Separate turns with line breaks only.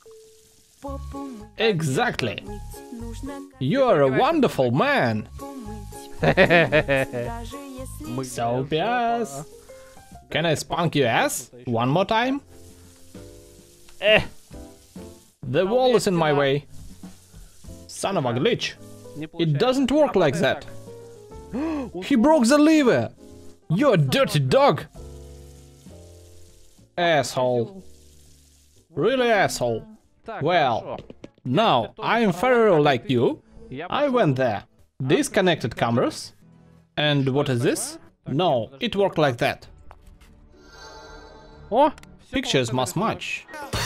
Exactly. You're a wonderful man. So, yes. Can I spunk your ass one more time? The wall is in my way. Son of a glitch. It doesn't work like that. He broke the lever. You're a dirty dog. Asshole. Really asshole. Well, now I'm Pharaoh like you. I went there. Disconnected cameras. And what is this? No, it worked like that.
О,
Pictures must match.